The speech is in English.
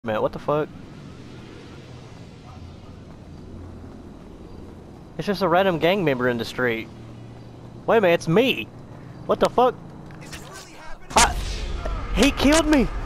Man, what the fuck? It's just a random gang member in the street. Wait a minute, it's me! What the fuck? He killed me!